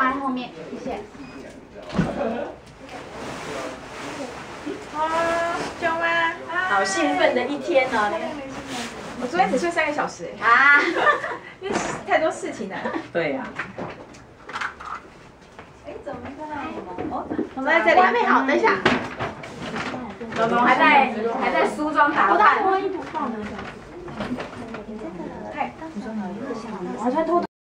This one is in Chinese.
放在后面，谢谢。 啊，舅妈， 好兴奋的一天哦！ 我昨天只睡3个小时啊， 因为太多事情了。 对呀。 哎，怎么没看到我们在这里。 我还没好，等一下。 龙龙还在梳妆打扮。 我衣服放了。 太， 我在偷。